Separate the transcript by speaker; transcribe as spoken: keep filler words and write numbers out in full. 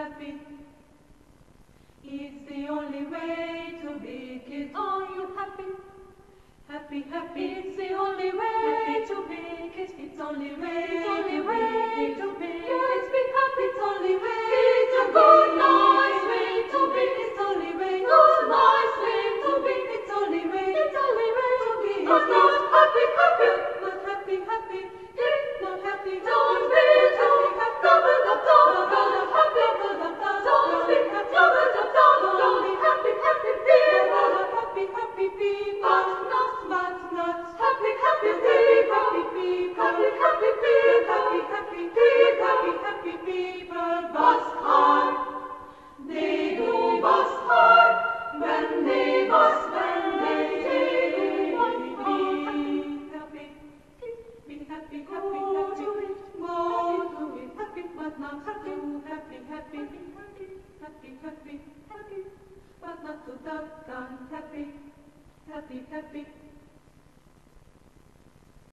Speaker 1: happy. It's the only way to make it. Are you happy? Happy, happy. It's the only way happy. To make it. It's only way. It's only way to make it. Let's be happy. It's only way. It's a good, nice way to be. It's only way. Good, nice way to be. It's only way. It's only way to be. But not happy, happy. Not happy, happy. Not happy. Don't be happy, happy. Double, double, double, happy, double, double. Don't be happy, double, double. Don't be happy, happy people. Happy, happy people. But not, but not happy, happy people. Happy people. Happy, happy people. Happy, happy people. Happy, happy people. Bus hard. They do bus hard. When they bus, when they do bus hard. Be happy, be happy, happy, happy. Go to it, happy, but not happy. Happy, happy, happy, happy, happy, happy, but not too dark. Happy, happy, happy.